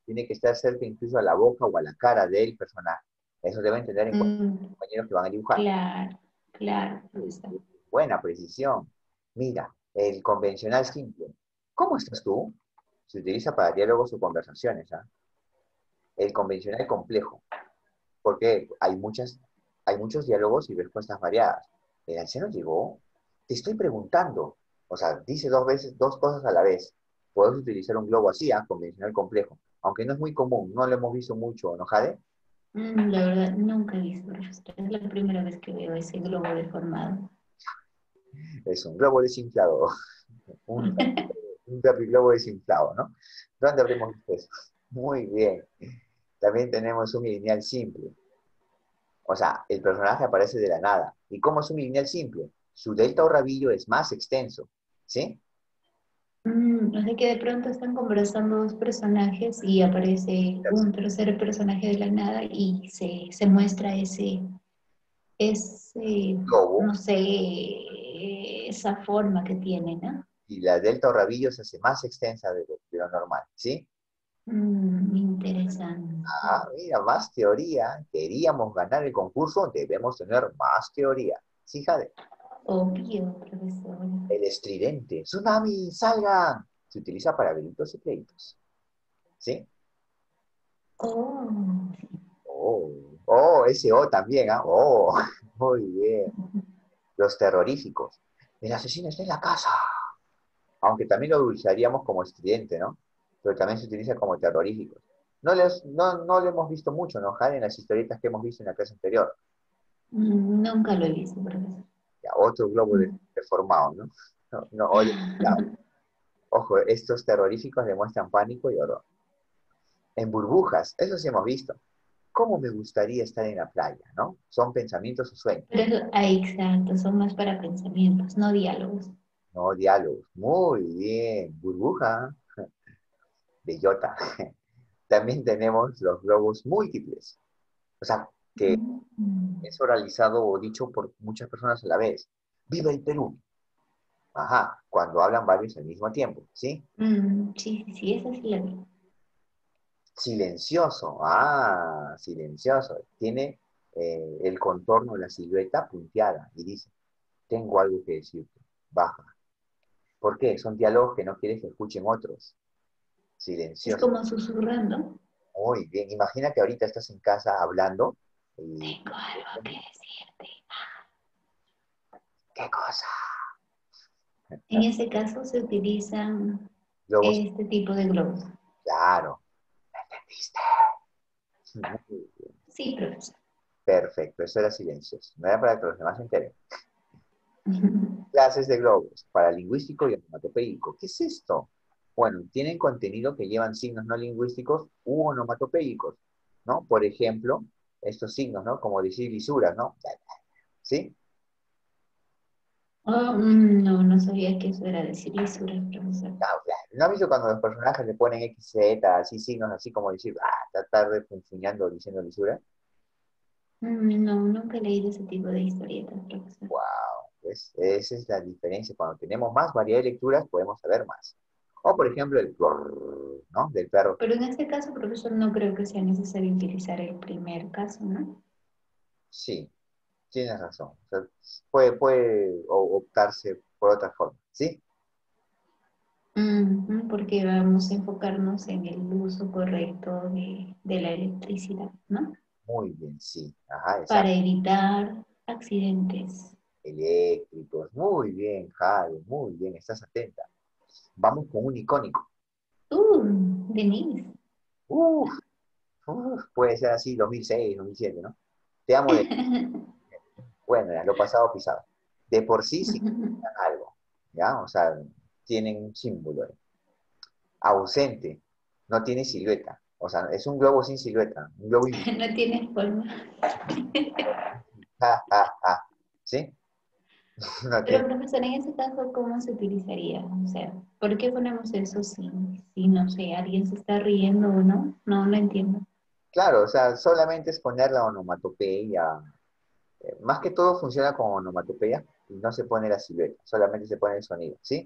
S1: tiene que estar cerca incluso a la boca o a la cara del personaje. Eso deben tener en cuenta los
S2: Mm,
S1: compañeros que van a dibujar.
S2: claro, claro, profesor.
S1: Buena precisión. Mira, el convencional simple. ¿Cómo estás tú? Se utiliza para diálogos o conversaciones. ¿Ah? El convencional complejo, porque hay, muchas, hay muchos diálogos y respuestas variadas. ¿El anciano llegó? Te estoy preguntando. O sea, dice dos veces, dos cosas a la vez. Puedes utilizar un globo así, ¿ah? Convencional complejo. Aunque no es muy común, no lo hemos visto mucho, ¿no, Jade?
S2: Mm, la verdad, nunca he visto, profesor. Es la primera vez que veo ese globo deformado.
S1: Es un globo desinflado. Un, un globo desinflado, ¿no? ¿Dónde habremos visto eso? Muy bien. También tenemos un lineal simple. O sea, el personaje aparece de la nada. ¿Y cómo es un lineal simple? Su delta o rabillo es más extenso, ¿sí?
S2: Mm, o sea que de pronto están conversando dos personajes y aparece un tercer personaje de la nada y se, se muestra ese, ese,
S1: Globo
S2: no sé, esa forma que tiene, ¿no?
S1: y la delta o rabillo se hace más extensa de lo, de lo normal, ¿sí?
S2: Mm, interesante.
S1: Ah, mira, más teoría. Queríamos ganar el concurso, debemos tener más teoría. Sí, Jade.
S2: Obvio, profesor.
S1: El estridente. ¡Tsunami, salgan! Se utiliza para delitos y créditos, ¿sí?
S2: Oh,
S1: Oh, oh, ese O también, ¿ah? Oh, muy bien. Los terroríficos. El asesino está en la casa. Aunque también lo usaríamos como estridente, ¿no? Pero también se utiliza como terroríficos. No, les, no, no lo hemos visto mucho, ¿no, Jade? En las historietas que hemos visto en la clase anterior.
S2: mm, nunca lo he visto, profesor.
S1: Ya, otro globo de-
S2: Mm.
S1: deformado, ¿no? No, no, o debilitado. Ojo, estos terroríficos demuestran pánico y horror. En burbujas, eso sí hemos visto. ¿Cómo me gustaría estar en la playa, no? Son pensamientos o sueños,
S2: Pero eso, ah, exacto, son más para pensamientos, no diálogos.
S1: no diálogos. Muy bien, burbuja, bellota. También tenemos los globos múltiples, o sea, que
S2: Mm,
S1: es oralizado o dicho por muchas personas a la vez. ¡Viva el Perú! Ajá, cuando hablan varios al mismo tiempo, ¿sí?
S2: mm, sí, sí, sí, esa sí la vi.
S1: Silencioso, ah, silencioso. Tiene eh, el contorno, la silueta punteada y dice, tengo algo que decirte, baja. ¿Por qué? Son diálogos que no quieres que escuchen otros.
S2: Es
S1: Silencioso.
S2: como susurrando.
S1: Muy bien. Imagina que ahorita estás en casa hablando y...
S2: Tengo algo que decirte.
S1: ¿Qué cosa?
S2: En ese caso se utilizan
S1: Globos,
S2: este tipo de globos.
S1: claro. ¿Entendiste? Muy bien.
S2: Sí, profesor.
S1: Perfecto, eso era silencioso. No era para que los demás se enteren. Clases de globos, paralingüístico y onomatopéyico. ¿Qué es esto? Bueno, tienen contenido que llevan signos no lingüísticos u onomatopéyicos, ¿no? Por ejemplo, estos signos, ¿no? Como decir lisuras, ¿no? ¿Sí?
S2: Oh, mm, no, no sabía que eso era decir lisura, profesor.
S1: Ah, claro. ¿No has visto cuando los personajes le ponen equis zeta, así signos, así como decir, ah, tratar de funcionando diciendo lisura?
S2: Mm, no, nunca he leído ese tipo de historietas, profesor.
S1: Wow, pues esa es la diferencia. Cuando tenemos más variedad de lecturas, podemos saber más. O, por ejemplo, el grrr, ¿no? Del perro.
S2: Pero en este caso, profesor, no creo que sea necesario utilizar el primer caso, ¿no?
S1: Sí, tienes razón. O sea, puede, puede o- optarse por otra forma, ¿sí?
S2: Ujú, porque vamos a enfocarnos en el uso correcto de, de la electricidad, ¿no?
S1: Muy bien, sí. Ajá,
S2: Para
S1: exacto.
S2: evitar accidentes.
S1: Eléctricos. Muy bien, Jade, muy bien, estás atenta. Vamos con un icónico.
S2: Uh, Denise.
S1: Uf, uf, puede ser así, dos mil seis, dos mil siete, ¿no? Te amo de... Bueno, ya, lo pasado pisado. De por sí significan algo, ¿ya? O sea, tienen un símbolo ahí. Ausente, no tiene silueta. O sea, es un globo sin silueta, un globo invisible.
S2: No tiene forma.
S1: Ja, ja, ja. ¿Sí? No
S2: Pero
S1: tiene...
S2: profesor, en ese caso, ¿cómo se utilizaría? O sea, ¿por qué ponemos eso si, si no sé, alguien se está riendo o no? No, no entiendo.
S1: Claro, o sea, solamente es poner la onomatopeya. Eh, más que todo funciona con onomatopeya y no se pone la silueta, solamente se pone el sonido, ¿sí?
S2: Mm, ya.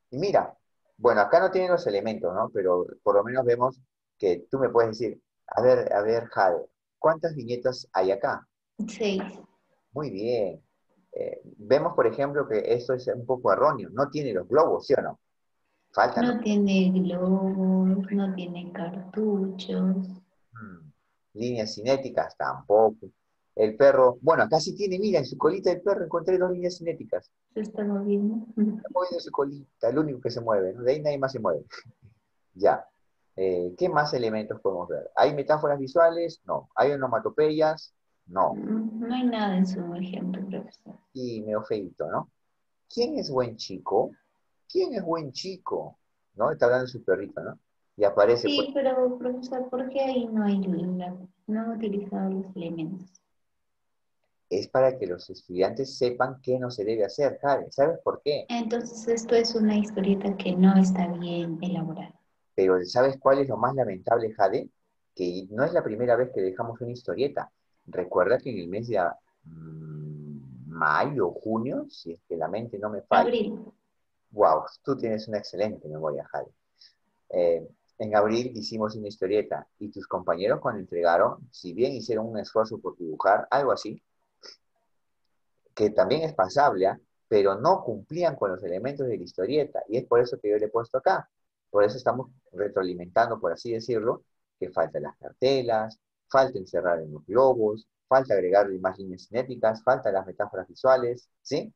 S1: Y mira, bueno, acá no tienen los elementos, ¿no? Pero por lo menos vemos que tú me puedes decir, a ver, a ver, Jade, ¿cuántas viñetas hay acá?
S2: Seis.
S1: Muy bien. Eh, vemos, por ejemplo, que esto es un poco erróneo. No tiene los globos, ¿sí o no? Faltan, ¿no?
S2: No tiene globos, no tiene cartuchos.
S1: Mm, líneas cinéticas, tampoco. El perro, bueno, acá sí tiene, mira, en su colita del perro encontré dos líneas cinéticas.
S2: Se está moviendo.
S1: Está moviendo su colita, el único que se mueve, ¿no? De ahí nadie más se mueve. Ya. Eh, ¿qué más elementos podemos ver? ¿Hay metáforas visuales? No. ¿Hay onomatopeyas? No.
S2: Mm, No hay nada en su ejemplo, profesor.
S1: Y medio feíto, ¿no? ¿Quién es buen chico? ¿Quién es buen chico? ¿No? Está hablando de su perrito, ¿no? Y aparece, pues,
S2: Sí, pero profesor, ¿por qué ahí no hay la- no han utilizado los elementos?
S1: es para que los estudiantes sepan qué no se debe hacer, Karen. ¿Sabes por qué?
S2: Entonces esto es una historieta que no está bien elaborada.
S1: Pero ¿sabes cuál es lo más lamentable, Jade? Que no es la primera vez que dejamos una historieta. Recuerda que en el mes de mm, mayo, junio, si es que la mente no me falla,
S2: Abril.
S1: wow, tú tienes una excelente memoria, Jade. Eh, en abril hicimos una historieta y tus compañeros cuando entregaron, si bien hicieron un esfuerzo por dibujar, algo así, que también es pasable, ¿ah? Pero no cumplían con los elementos de la historieta. Y es por eso que yo le he puesto acá. Por eso estamos retroalimentando, por así decirlo, que faltan las cartelas, falta encerrar en los globos, falta agregarle más líneas cinéticas, falta las metáforas visuales, ¿sí?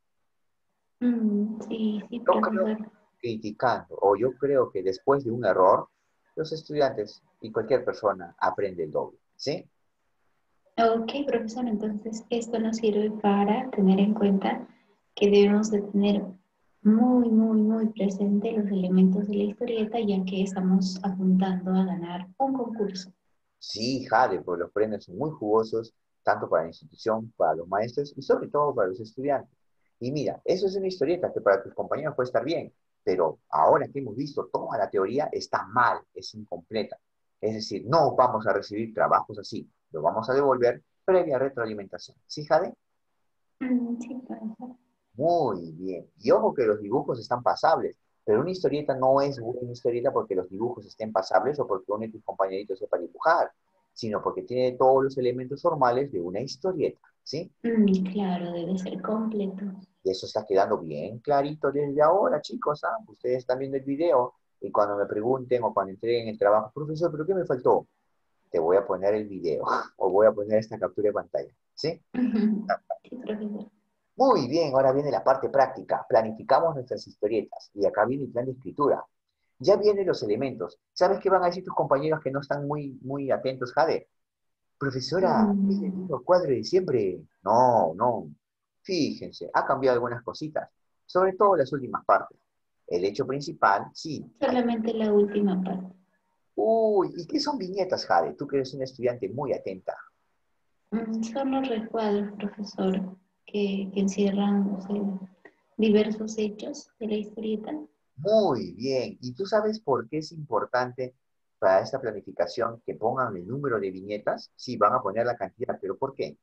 S2: Mm, sí, sí,
S1: Yo creo,
S2: profesor.
S1: criticando, o yo creo que después de un error, los estudiantes y cualquier persona aprende el doble, ¿sí?
S2: Ok, profesor, entonces esto nos sirve para tener en cuenta que debemos de tener muy, muy, muy presente los elementos de la historieta, ya que estamos apuntando a ganar un concurso.
S1: Sí, Jade, porque los premios son muy jugosos, tanto para la institución, para los maestros y sobre todo para los estudiantes. Y mira, eso es una historieta que para tus compañeros puede estar bien, pero ahora que hemos visto toda la teoría está mal, es incompleta. Es decir, no vamos a recibir trabajos así, lo vamos a devolver previa retroalimentación. ¿Sí, Jade?
S2: Mm, sí, profesor.
S1: Muy bien. Y ojo que los dibujos están pasables, pero una historieta no es una historieta porque los dibujos estén pasables o porque uno de tus compañeritos sepa dibujar, sino porque tiene todos los elementos formales de una historieta, ¿sí?
S2: Mm, claro, debe ser completo.
S1: Y eso está quedando bien clarito desde ahora, chicos, ¿ah? Ustedes están viendo el video y cuando me pregunten o cuando entreguen el trabajo, profesor, ¿pero qué me faltó? Te voy a poner el video o voy a poner esta captura de pantalla, ¿sí?
S2: Sí, profesor.
S1: Muy bien, ahora viene la parte práctica. Planificamos nuestras historietas y acá viene el plan de escritura. Ya vienen los elementos. ¿Sabes qué van a decir tus compañeros que no están muy, muy atentos, Jade? Profesora, ¿es el
S2: Mm,
S1: mismo cuadro de siempre? No, no. Fíjense, ha cambiado algunas cositas, sobre todo las últimas partes. El hecho principal, sí. hay-
S2: solamente la última parte.
S1: Uy, ¿y qué son viñetas, Jade? Tú que eres una estudiante muy atenta.
S2: Mm, son los recuadros, profesor, que, que encierran, o sea, diversos hechos de la historieta.
S1: Muy bien. ¿Y tú sabes por qué es importante para esta planificación que pongan el número de viñetas? Sí, van a poner la cantidad, pero ¿por qué?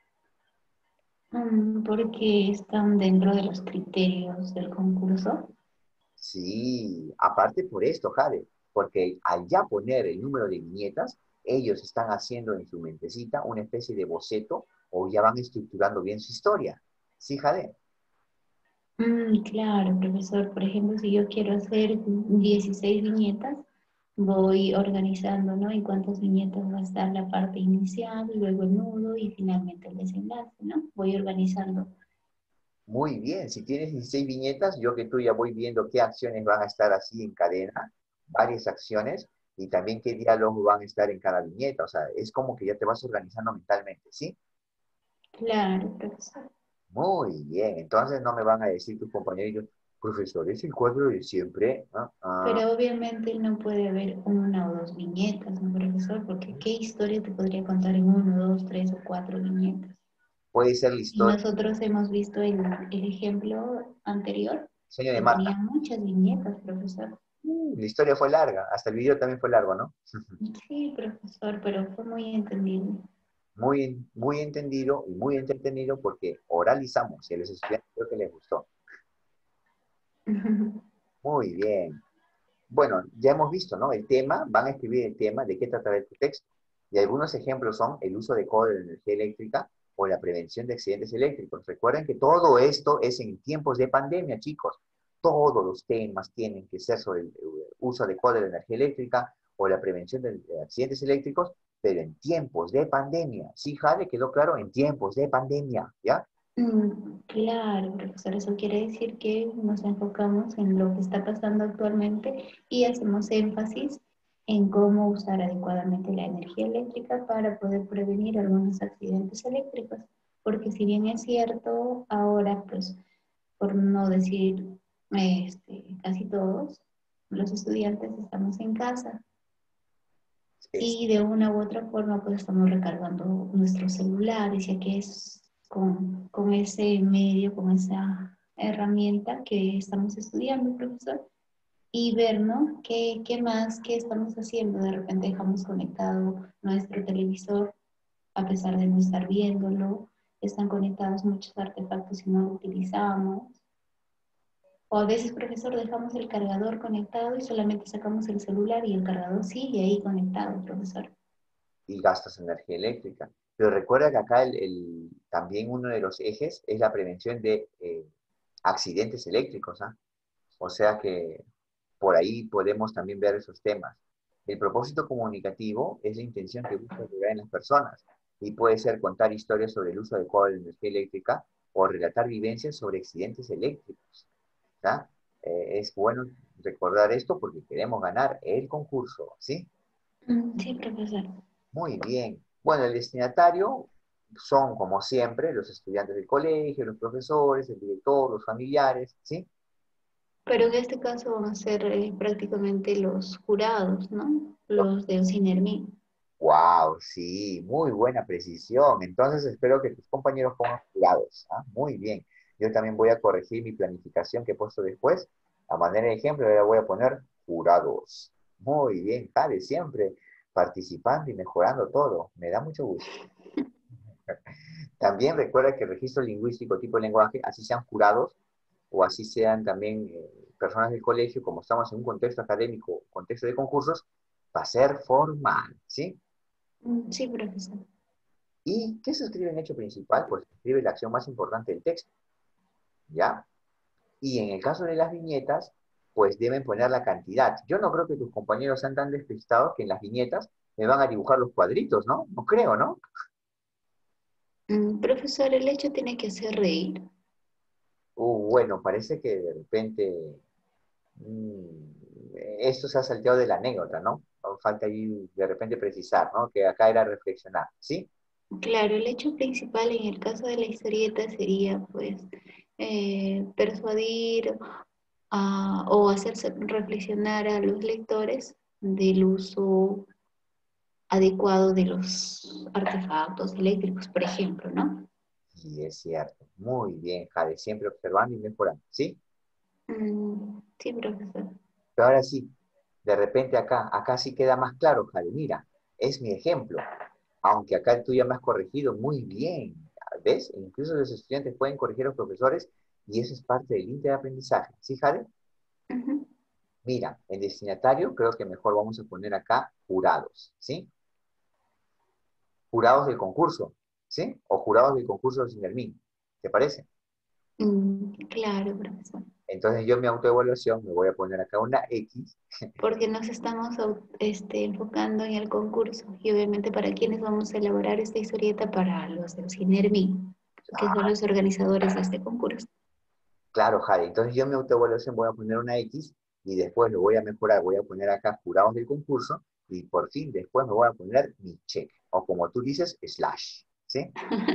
S2: Mm, porque están dentro de los criterios del concurso.
S1: Sí, aparte por esto, Jade, porque al ya poner el número de viñetas, ellos están haciendo en su mentecita una especie de boceto o ya van estructurando bien su historia. Sí, Jade.
S2: Mm, claro, profesor. Por ejemplo, si yo quiero hacer dieciséis viñetas, voy organizando, ¿no? En cuántas viñetas va a estar la parte inicial, luego el nudo y finalmente el desenlace, ¿no? Voy organizando.
S1: Muy bien, si tienes dieciséis viñetas, yo que tú ya voy viendo qué acciones van a estar así en cadena, varias acciones, y también qué diálogos van a estar en cada viñeta. O sea, es como que ya te vas organizando mentalmente, ¿sí?
S2: Claro, profesor.
S1: Muy bien, entonces no me van a decir tus compañeros, profesor, es el cuadro de siempre. Ah, ah.
S2: Pero obviamente no puede haber una o dos viñetas, ¿no, profesor? Porque ¿qué historia te podría contar en uno, dos, tres o cuatro viñetas?
S1: Puede ser la
S2: Y
S1: historia,
S2: nosotros hemos visto el, el ejemplo anterior
S1: sueño de
S2: que
S1: Marta.
S2: tenía muchas viñetas, profesor.
S1: Uh, la historia fue larga, hasta el video también fue largo, ¿no?
S2: Sí, profesor, pero fue muy entendible.
S1: Muy, muy entendido y muy entretenido porque oralizamos y a los estudiantes creo que les gustó. Muy bien. Bueno, ya hemos visto, ¿no? El tema, van a escribir el tema de qué tratará tu texto. Y algunos ejemplos son el uso adecuado de la energía eléctrica o la prevención de accidentes eléctricos. Recuerden que todo esto es en tiempos de pandemia, chicos. Todos los temas tienen que ser sobre el uso adecuado de la energía eléctrica o la prevención de accidentes eléctricos, pero en tiempos de pandemia. Sí, Jade, quedó claro, en tiempos de pandemia, ¿ya?
S2: Mm, claro, profesor, eso quiere decir que nos enfocamos en lo que está pasando actualmente y hacemos énfasis en cómo usar adecuadamente la energía eléctrica para poder prevenir algunos accidentes eléctricos. Porque si bien es cierto, ahora, pues, por no decir este, casi todos, los estudiantes estamos en casa
S1: Es,
S2: y de una u otra forma pues estamos recargando nuestros celulares, ya que es con, con ese medio, con esa herramienta que estamos estudiando, profesor, y ver, ¿no? ¿Qué, qué más, qué estamos haciendo? De repente dejamos conectado nuestro televisor a pesar de no estar viéndolo, están conectados muchos artefactos y no lo utilizamos. O a veces, profesor, dejamos el cargador conectado y solamente sacamos el celular y el cargador sigue ahí conectado, profesor.
S1: y gastas energía eléctrica. Pero recuerda que acá el, el, también uno de los ejes es la prevención de eh, accidentes eléctricos, ¿ah? O sea que por ahí podemos también ver esos temas. El propósito comunicativo es la intención que busca llegar en las personas y puede ser contar historias sobre el uso adecuado de la energía eléctrica o relatar vivencias sobre accidentes eléctricos. ¿Ya? Eh, es bueno recordar esto porque queremos ganar el concurso, ¿sí?
S2: Mm, sí, profesor.
S1: Muy bien. Bueno, el destinatario son, como siempre, los estudiantes del colegio, los profesores, el director, los familiares, ¿sí?
S2: Pero en este caso van a ser eh, prácticamente los jurados, ¿no? Los de Ocinermi.
S1: Wow, sí, muy buena precisión. Entonces espero que tus compañeros pongan jurados. ¿Ah? Muy bien. Yo también voy a corregir mi planificación que he puesto después. A manera de ejemplo, ahora voy a poner jurados. Muy bien, Jade, siempre participando y mejorando todo. Me da mucho gusto. También recuerda que el registro lingüístico tipo de lenguaje, así sean jurados o así sean también eh, personas del colegio, como estamos en un contexto académico, contexto de concursos, va a ser formal, ¿sí?
S2: Mm, sí, profesor.
S1: ¿Y qué se escribe en hecho principal? Pues se escribe la acción más importante del texto, ¿ya? Y en el caso de las viñetas, pues deben poner la cantidad. Yo no creo que tus compañeros sean tan despistados que en las viñetas me van a dibujar los cuadritos, ¿no? No creo, ¿no?
S2: Mm, profesor, el hecho tiene que hacer reír.
S1: Uh, bueno, parece que de repente mm, esto se ha salteado de la anécdota, ¿no? Falta ahí de repente precisar, ¿no? Que acá era reflexionar, ¿sí?
S2: Claro, el hecho principal en el caso de la historieta sería, pues, eh, persuadir a- o hacerse reflexionar a los lectores del uso adecuado de los artefactos eléctricos, por ejemplo, ¿no?
S1: Y es cierto. Muy bien, Jade, siempre observando y mejorando, ¿sí?
S2: Mm, sí, profesor.
S1: Pero ahora sí, de repente acá, acá sí queda más claro, Jade, mira, es mi ejemplo. Aunque acá tú ya me has corregido muy bien, ¿ves? Incluso los estudiantes pueden corregir a los profesores y eso es parte del interaprendizaje. ¿Sí, Jade?
S2: Ujú.
S1: Mira, el destinatario creo que mejor vamos a poner acá jurados, ¿sí? Jurados del concurso, ¿sí? O jurados del concurso de Sinermín, ¿te parece?
S2: Mm, claro, profesor.
S1: Entonces yo mi autoevaluación me voy a poner acá una X.
S2: Porque nos estamos au- este, enfocando en el concurso y obviamente para quienes vamos a elaborar esta historieta para los de Ocinermi, que son
S1: Ah,
S2: los organizadores de este concurso.
S1: claro, Jade. Entonces yo en mi autoevaluación voy a poner una X y después lo voy a mejorar. Voy a poner acá jurados del concurso y por fin después me voy a poner mi check. O como tú dices, slash. ¿Sí?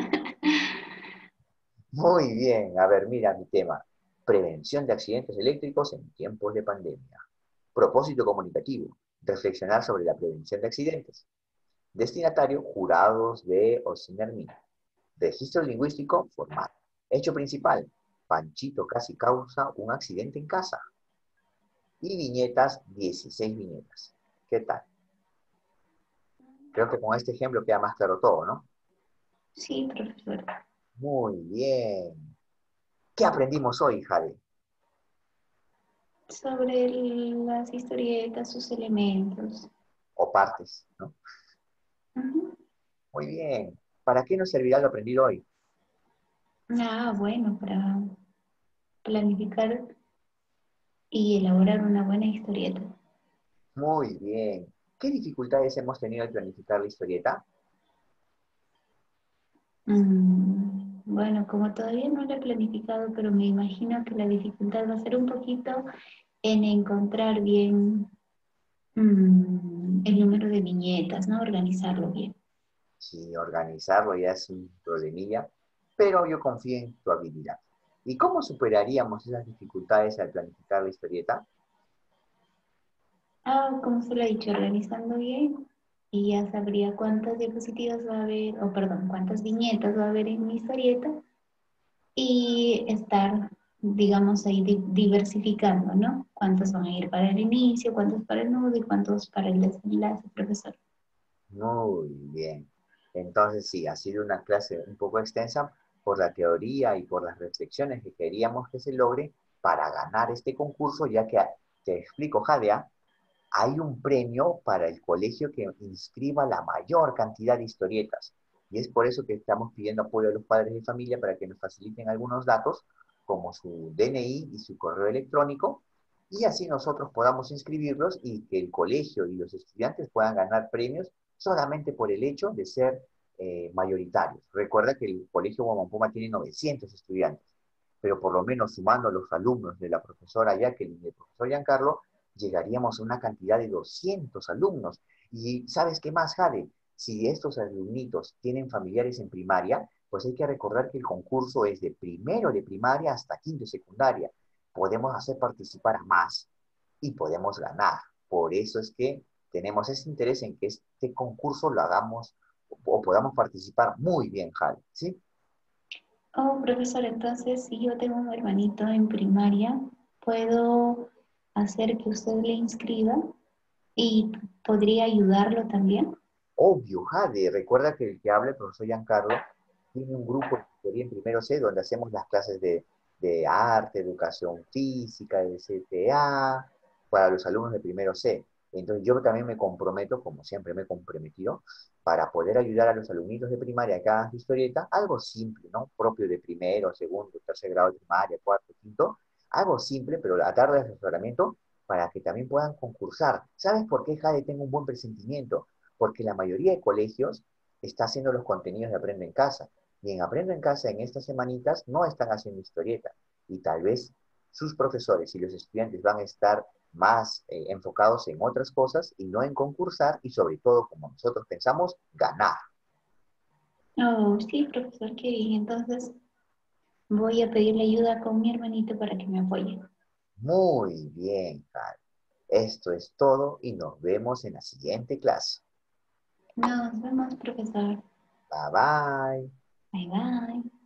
S1: Muy bien. A ver, mira mi tema. Prevención de accidentes eléctricos en tiempos de pandemia. Propósito comunicativo. Reflexionar sobre la prevención de accidentes. Destinatario, jurados de Ocinermi. Registro lingüístico formal. Hecho principal. Panchito casi causa un accidente en casa. Y viñetas, dieciséis viñetas. ¿Qué tal? Creo que con este ejemplo queda más claro todo, ¿no?
S2: Sí, profesor.
S1: Muy bien. ¿Qué aprendimos hoy, Jade?
S2: Sobre el- las historietas, sus elementos.
S1: O partes, ¿no?
S2: Ujú.
S1: Muy bien. ¿Para qué nos servirá lo aprendido hoy?
S2: Ah, bueno, para planificar y elaborar una buena historieta.
S1: Muy bien. ¿Qué dificultades hemos tenido al planificar la historieta?
S2: Mm, bueno, como todavía no lo he planificado, pero me imagino que la dificultad va a ser un poquito en encontrar bien mm, el número de viñetas, ¿no? Organizarlo bien.
S1: Si organizarlo ya es un problemilla, pero yo confío en tu habilidad. ¿Y cómo superaríamos esas dificultades al planificar la historieta?
S2: Ah, como se lo he dicho, organizando bien y ya sabría cuántas diapositivas va a haber, o perdón, cuántas viñetas va a haber en mi historieta y estar, digamos, ahí di- diversificando, ¿no? Cuántos van a ir para el inicio, cuántos para el nudo y cuántos para el desenlace, profesor.
S1: Muy bien. Entonces sí, ha sido una clase un poco extensa por la teoría y por las reflexiones que queríamos que se logre para ganar este concurso, ya que te explico, Jadea, hay un premio para el colegio que inscriba la mayor cantidad de historietas. Y es por eso que estamos pidiendo apoyo a los padres de familia para que nos faciliten algunos datos, como su D N I y su correo electrónico, y así nosotros podamos inscribirlos y que el colegio y los estudiantes puedan ganar premios solamente por el hecho de ser eh, mayoritarios. Recuerda que el colegio Guamampuma tiene novecientos estudiantes, pero por lo menos sumando los alumnos de la profesora Jacqueline y del profesor Giancarlo, llegaríamos a una cantidad de doscientos alumnos. Y ¿sabes qué más, Jade? Si estos alumnitos tienen familiares en primaria, pues hay que recordar que el concurso es de primero de primaria hasta quinto de secundaria. Podemos hacer participar a más y podemos ganar. Por eso es que tenemos ese interés en que este concurso lo hagamos o podamos participar muy bien, Jade, ¿sí?
S2: Oh, profesor, entonces si yo tengo un hermanito en primaria, ¿puedo hacer que usted le inscriba y podría ayudarlo también?
S1: Obvio, Jade, recuerda que el que habla, el profesor Giancarlo, tiene un grupo de tutoría en primero C donde hacemos las clases de, de arte, educación física, de C T A, para los alumnos de primero C. Entonces yo también me comprometo, como siempre me he comprometido, para poder ayudar a los alumnitos de primaria que hagan su historieta, algo simple, ¿no? Propio de primero, segundo, tercer grado de primaria, cuarto, quinto, algo simple, pero a tarde de asesoramiento para que también puedan concursar. ¿Sabes por qué, Jade, tengo un buen presentimiento? Porque la mayoría de colegios está haciendo los contenidos de Aprende en Casa. Y en Aprende en Casa, en estas semanitas, no están haciendo historieta. Y tal vez sus profesores y los estudiantes van a estar más eh, enfocados en otras cosas y no en concursar y sobre todo, como nosotros pensamos, ganar.
S2: Oh, sí, profesor, qué bien. Entonces voy a pedirle ayuda con mi hermanito para que me apoye.
S1: Muy bien, Karen. Esto es todo y nos vemos en la siguiente clase.
S2: Nos vemos, profesor.
S1: Bye bye.
S2: Bye bye.